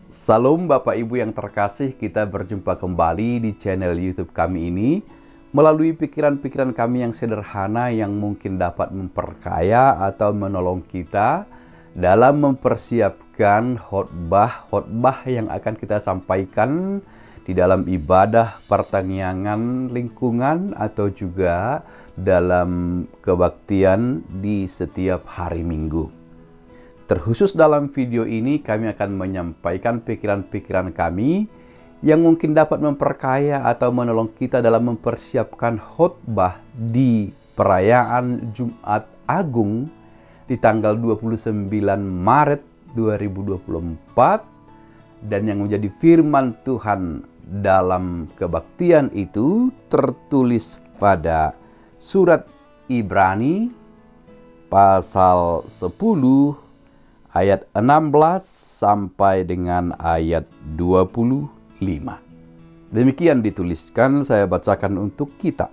Salam Bapak Ibu yang terkasih, kita berjumpa kembali di channel YouTube kami ini melalui pikiran-pikiran kami yang sederhana yang mungkin dapat memperkaya atau menolong kita dalam mempersiapkan khotbah yang akan kita sampaikan di dalam ibadah pertangyangan lingkungan atau juga dalam kebaktian di setiap hari Minggu. Terkhusus dalam video ini kami akan menyampaikan pikiran-pikiran kami yang mungkin dapat memperkaya atau menolong kita dalam mempersiapkan khotbah di perayaan Jumat Agung di tanggal 29 Maret 2024, dan yang menjadi firman Tuhan dalam kebaktian itu tertulis pada surat Ibrani pasal 10 ayat 16 sampai dengan ayat 25. Demikian dituliskan, saya bacakan untuk kita.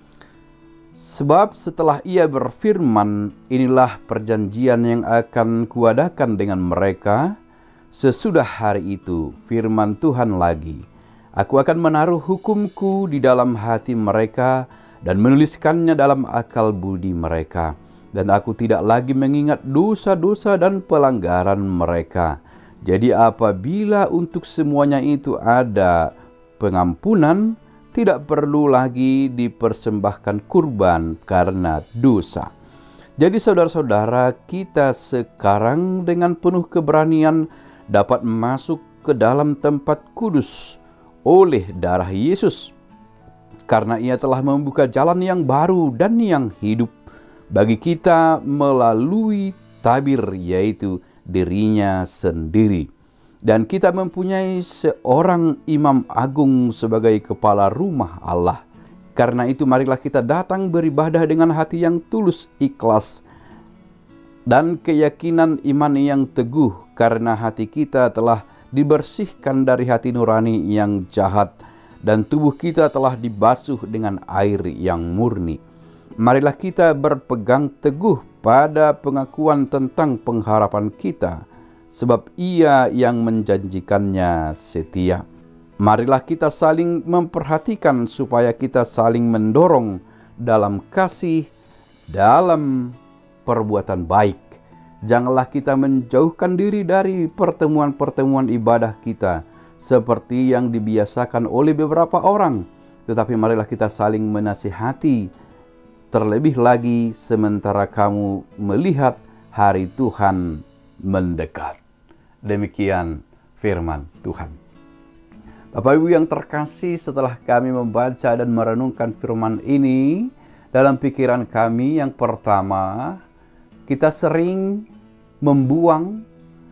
Sebab setelah ia berfirman, inilah perjanjian yang akan kuadakan dengan mereka. Sesudah hari itu, firman Tuhan lagi, aku akan menaruh hukumku di dalam hati mereka dan menuliskannya dalam akal budi mereka. Dan aku tidak lagi mengingat dosa-dosa dan pelanggaran mereka. Jadi apabila untuk semuanya itu ada pengampunan, tidak perlu lagi dipersembahkan kurban karena dosa. Jadi saudara-saudara, kita sekarang dengan penuh keberanian dapat masuk ke dalam tempat kudus oleh darah Yesus. Karena ia telah membuka jalan yang baru dan yang hidup bagi kita melalui tabir, yaitu dirinya sendiri. Dan kita mempunyai seorang imam agung sebagai kepala rumah Allah. Karena itu marilah kita datang beribadah dengan hati yang tulus, ikhlas, dan keyakinan iman yang teguh, karena hati kita telah dibersihkan dari hati nurani yang jahat, dan tubuh kita telah dibasuh dengan air yang murni. Marilah kita berpegang teguh pada pengakuan tentang pengharapan kita, sebab ia yang menjanjikannya setia. Marilah kita saling memperhatikan supaya kita saling mendorong dalam kasih, dalam perbuatan baik. Janganlah kita menjauhkan diri dari pertemuan-pertemuan ibadah kita, seperti yang dibiasakan oleh beberapa orang. Tetapi marilah kita saling menasihati, terlebih lagi sementara kamu melihat hari Tuhan mendekat. Demikian firman Tuhan. Bapak Ibu yang terkasih, setelah kami membaca dan merenungkan firman ini dalam pikiran kami, yang pertama, kita sering membuang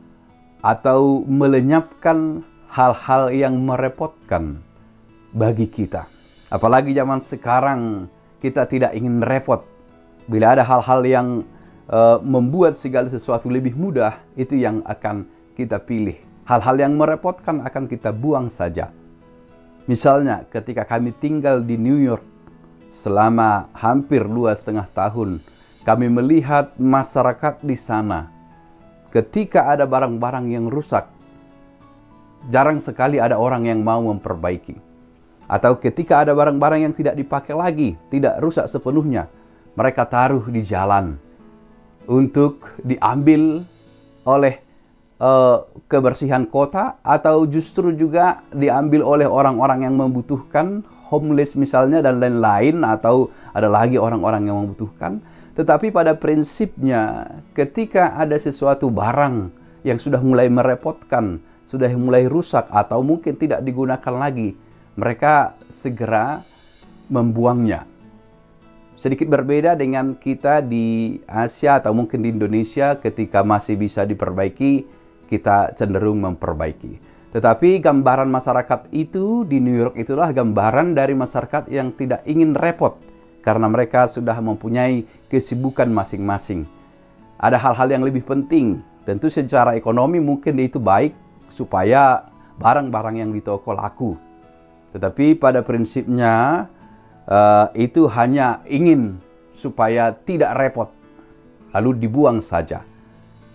atau melenyapkan hal-hal yang merepotkan bagi kita. Apalagi zaman sekarang, kita tidak ingin repot. Bila ada hal-hal yang membuat segala sesuatu lebih mudah, itu yang akan kita pilih. Hal-hal yang merepotkan akan kita buang saja. Misalnya ketika kami tinggal di New York selama hampir 2,5 tahun, kami melihat masyarakat di sana. Ketika ada barang-barang yang rusak, jarang sekali ada orang yang mau memperbaiki. Atau ketika ada barang-barang yang tidak dipakai lagi, tidak rusak sepenuhnya, mereka taruh di jalan untuk diambil oleh kebersihan kota, atau justru juga diambil oleh orang-orang yang membutuhkan, homeless misalnya, dan lain-lain, atau ada lagi orang-orang yang membutuhkan. Tetapi pada prinsipnya, ketika ada sesuatu barang yang sudah mulai merepotkan, sudah mulai rusak, atau mungkin tidak digunakan lagi, mereka segera membuangnya. Sedikit berbeda dengan kita di Asia atau mungkin di Indonesia, ketika masih bisa diperbaiki, kita cenderung memperbaiki. Tetapi gambaran masyarakat itu di New York itulah gambaran dari masyarakat yang tidak ingin repot, karena mereka sudah mempunyai kesibukan masing-masing. Ada hal-hal yang lebih penting. Tentu secara ekonomi mungkin itu baik supaya barang-barang yang di toko laku. Tetapi pada prinsipnya itu hanya ingin supaya tidak repot, lalu dibuang saja.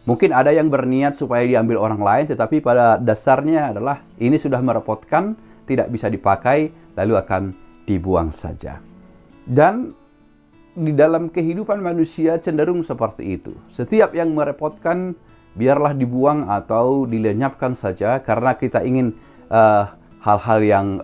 Mungkin ada yang berniat supaya diambil orang lain, tetapi pada dasarnya adalah ini sudah merepotkan, tidak bisa dipakai, lalu akan dibuang saja. Dan di dalam kehidupan manusia cenderung seperti itu. Setiap yang merepotkan, biarlah dibuang atau dilenyapkan saja, karena kita ingin hal-hal yang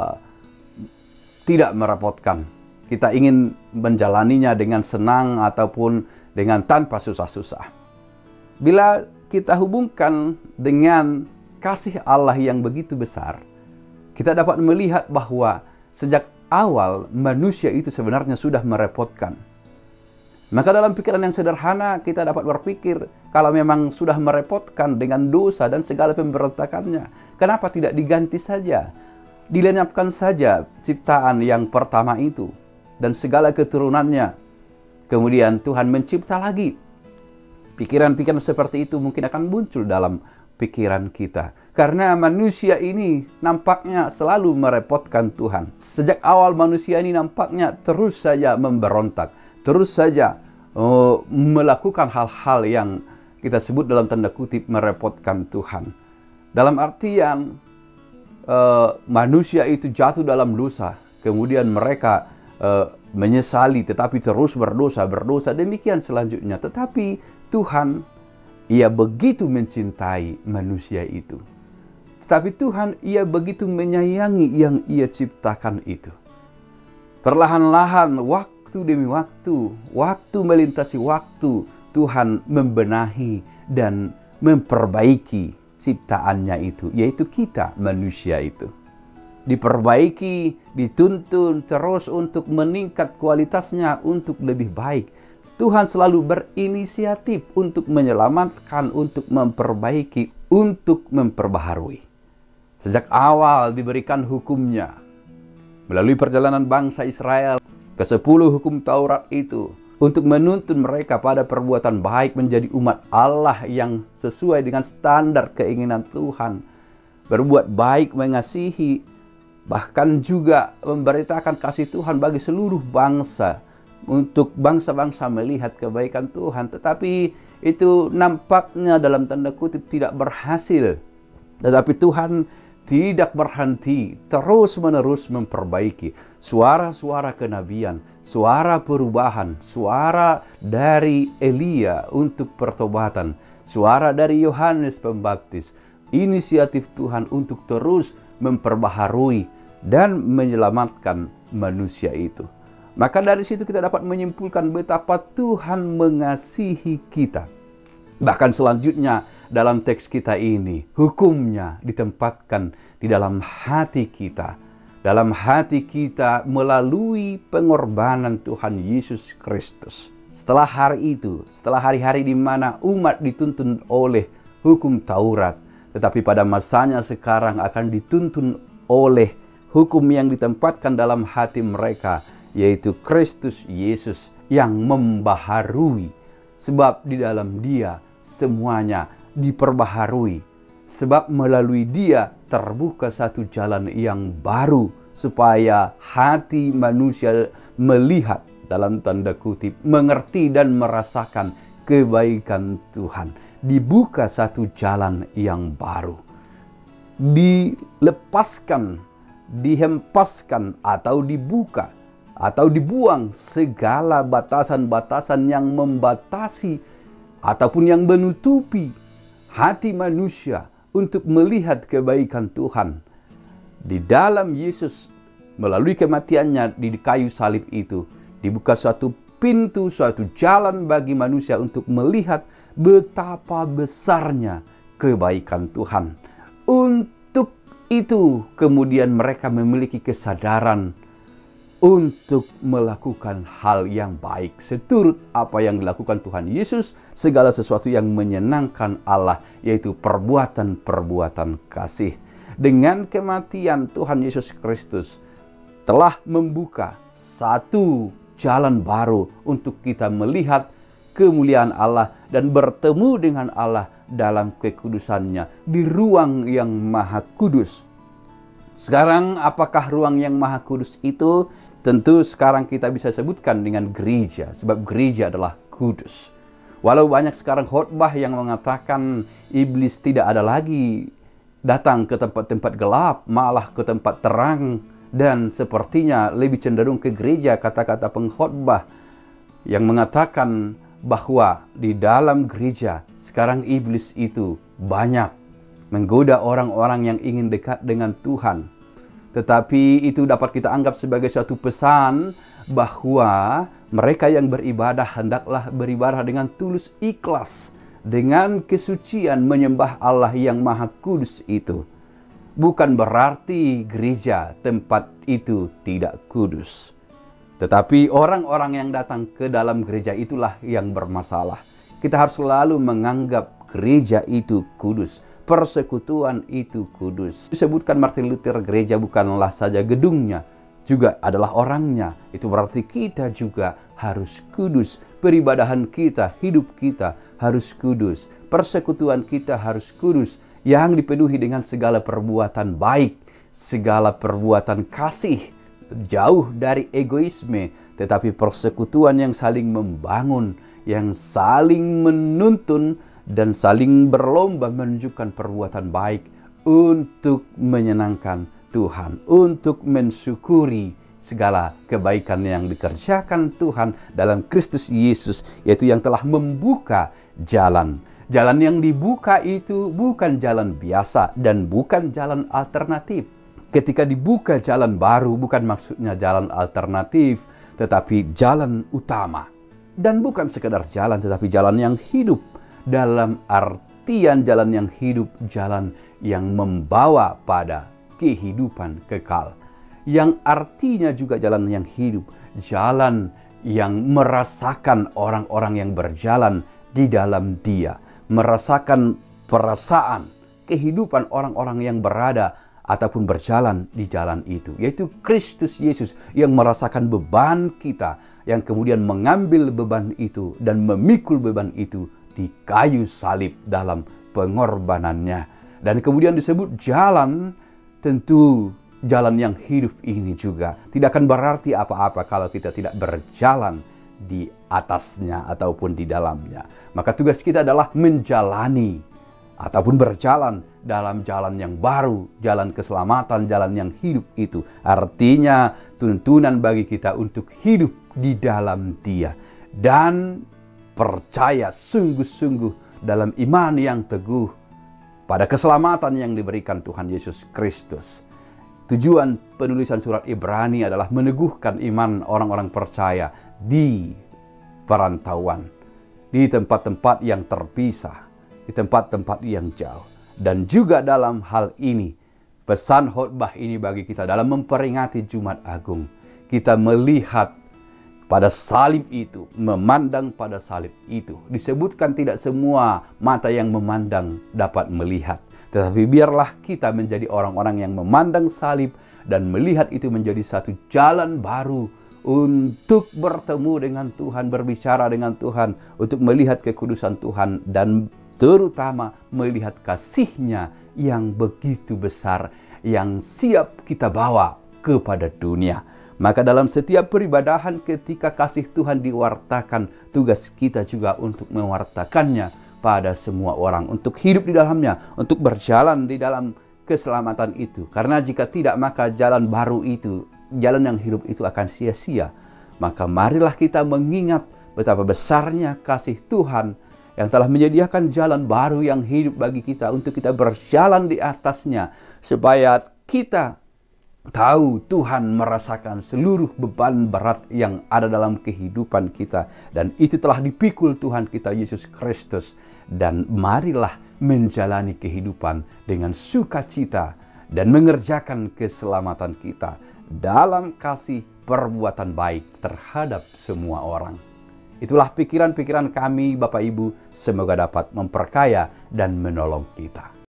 tidak merepotkan. Kita ingin menjalaninya dengan senang ataupun dengan tanpa susah-susah. Bila kita hubungkan dengan kasih Allah yang begitu besar, kita dapat melihat bahwa sejak awal manusia itu sebenarnya sudah merepotkan. Maka dalam pikiran yang sederhana kita dapat berpikir, kalau memang sudah merepotkan dengan dosa dan segala pemberontakannya, kenapa tidak diganti saja? Dilenyapkan saja ciptaan yang pertama itu dan segala keturunannya. Kemudian Tuhan mencipta lagi. Pikiran-pikiran seperti itu mungkin akan muncul dalam pikiran kita. Karena manusia ini nampaknya selalu merepotkan Tuhan. Sejak awal manusia ini nampaknya terus saja memberontak. Terus saja melakukan hal-hal yang kita sebut dalam tanda kutip merepotkan Tuhan. Dalam artian manusia itu jatuh dalam dosa. Kemudian mereka menyesali tetapi terus berdosa. Demikian selanjutnya. Tetapi Tuhan, Ia begitu mencintai manusia itu. Tetapi Tuhan, Ia begitu menyayangi yang Ia ciptakan itu. Perlahan-lahan, waktu demi waktu, waktu melintasi waktu, Tuhan membenahi dan memperbaiki ciptaannya itu, yaitu kita manusia itu. Diperbaiki, dituntun terus untuk meningkat kualitasnya untuk lebih baik. Tuhan selalu berinisiatif untuk menyelamatkan, untuk memperbaiki, untuk memperbaharui. Sejak awal diberikan hukumnya. Melalui perjalanan bangsa Israel, ke-10 hukum Taurat itu, untuk menuntun mereka pada perbuatan baik menjadi umat Allah yang sesuai dengan standar keinginan Tuhan. Berbuat baik, mengasihi, bahkan juga memberitakan kasih Tuhan bagi seluruh bangsa. Untuk bangsa-bangsa melihat kebaikan Tuhan. Tetapi itu nampaknya dalam tanda kutip tidak berhasil. Tetapi Tuhan tidak berhenti, terus-menerus memperbaiki. Suara-suara kenabian, suara perubahan, suara dari Elia untuk pertobatan, suara dari Yohanes Pembaptis. Inisiatif Tuhan untuk terus memperbaharui dan menyelamatkan manusia itu. Maka dari situ kita dapat menyimpulkan betapa Tuhan mengasihi kita. Bahkan selanjutnya dalam teks kita ini, hukumnya ditempatkan di dalam hati kita. Dalam hati kita melalui pengorbanan Tuhan Yesus Kristus. Setelah hari itu, setelah hari-hari di mana umat dituntun oleh hukum Taurat, tetapi pada masanya sekarang akan dituntun oleh hukum yang ditempatkan dalam hati mereka, yaitu Kristus Yesus yang membaharui. Sebab di dalam Dia semuanya diperbaharui. Sebab melalui Dia terbuka satu jalan yang baru supaya hati manusia melihat, dalam tanda kutip, mengerti dan merasakan kebaikan Tuhan. Dibuka satu jalan yang baru. Dilepaskan, dihempaskan atau dibuka atau dibuang segala batasan-batasan yang membatasi ataupun yang menutupi hati manusia untuk melihat kebaikan Tuhan. Di dalam Yesus, melalui kematiannya di kayu salib itu, dibuka suatu pintu, suatu jalan bagi manusia untuk melihat betapa besarnya kebaikan Tuhan. Untuk itu kemudian mereka memiliki kesadaran untuk melakukan hal yang baik seturut apa yang dilakukan Tuhan Yesus, segala sesuatu yang menyenangkan Allah, yaitu perbuatan-perbuatan kasih. Dengan kematian Tuhan Yesus Kristus telah membuka satu jalan baru untuk kita melihat kemuliaan Allah dan bertemu dengan Allah dalam kekudusannya di ruang yang maha kudus. Sekarang apakah ruang yang maha kudus itu? Tentu sekarang kita bisa sebutkan dengan gereja, sebab gereja adalah kudus. Walau banyak sekarang khotbah yang mengatakan iblis tidak ada lagi datang ke tempat-tempat gelap, malah ke tempat terang, dan sepertinya lebih cenderung ke gereja, kata-kata pengkhotbah yang mengatakan bahwa di dalam gereja sekarang iblis itu banyak menggoda orang-orang yang ingin dekat dengan Tuhan. Tetapi itu dapat kita anggap sebagai suatu pesan bahwa mereka yang beribadah hendaklah beribadah dengan tulus ikhlas, dengan kesucian menyembah Allah yang Maha Kudus itu. Bukan berarti gereja tempat itu tidak kudus. Tetapi orang-orang yang datang ke dalam gereja itulah yang bermasalah. Kita harus selalu menganggap gereja itu kudus. Persekutuan itu kudus. Disebutkan Martin Luther, gereja bukanlah saja gedungnya, juga adalah orangnya. Itu berarti kita juga harus kudus. Peribadahan kita, hidup kita harus kudus. Persekutuan kita harus kudus, yang dipenuhi dengan segala perbuatan baik, segala perbuatan kasih, jauh dari egoisme, tetapi persekutuan yang saling membangun, yang saling menuntun, dan saling berlomba menunjukkan perbuatan baik untuk menyenangkan Tuhan, untuk mensyukuri segala kebaikan yang dikerjakan Tuhan dalam Kristus Yesus, yaitu yang telah membuka jalan. Jalan yang dibuka itu bukan jalan biasa dan bukan jalan alternatif. Ketika dibuka jalan baru, bukan maksudnya jalan alternatif, tetapi jalan utama. Dan bukan sekedar jalan, tetapi jalan yang hidup. Dalam artian jalan yang hidup, jalan yang membawa pada kehidupan kekal. Yang artinya juga jalan yang hidup, jalan yang merasakan orang-orang yang berjalan di dalam Dia, merasakan perasaan kehidupan orang-orang yang berada ataupun berjalan di jalan itu, yaitu Kristus Yesus yang merasakan beban kita, yang kemudian mengambil beban itu dan memikul beban itu di kayu salib dalam pengorbanannya. Dan kemudian disebut jalan, tentu jalan yang hidup ini juga tidak akan berarti apa-apa kalau kita tidak berjalan di atasnya ataupun di dalamnya. Maka tugas kita adalah menjalani ataupun berjalan dalam jalan yang baru, jalan keselamatan, jalan yang hidup itu. Artinya tuntunan bagi kita untuk hidup di dalam Dia dan percaya sungguh-sungguh dalam iman yang teguh pada keselamatan yang diberikan Tuhan Yesus Kristus. Tujuan penulisan surat Ibrani adalah meneguhkan iman orang-orang percaya di perantauan, di tempat-tempat yang terpisah, di tempat-tempat yang jauh. Dan juga dalam hal ini, pesan khotbah ini bagi kita dalam memperingati Jumat Agung. Kita melihat pada salib itu, memandang pada salib itu. Disebutkan tidak semua mata yang memandang dapat melihat. Tetapi biarlah kita menjadi orang-orang yang memandang salib dan melihat itu menjadi satu jalan baru untuk bertemu dengan Tuhan, berbicara dengan Tuhan, untuk melihat kekudusan Tuhan dan terutama melihat kasih-Nya yang begitu besar yang siap kita bawa kepada dunia. Maka dalam setiap peribadahan ketika kasih Tuhan diwartakan, tugas kita juga untuk mewartakannya pada semua orang, untuk hidup di dalamnya, untuk berjalan di dalam keselamatan itu. Karena jika tidak, maka jalan baru itu, jalan yang hidup itu akan sia-sia. Maka marilah kita mengingat betapa besarnya kasih Tuhan yang telah menyediakan jalan baru yang hidup bagi kita untuk kita berjalan di atasnya, supaya kita tahu Tuhan merasakan seluruh beban berat yang ada dalam kehidupan kita, dan itu telah dipikul Tuhan kita Yesus Kristus. Dan marilah menjalani kehidupan dengan sukacita dan mengerjakan keselamatan kita dalam kasih perbuatan baik terhadap semua orang. Itulah pikiran-pikiran kami Bapak Ibu, semoga dapat memperkaya dan menolong kita.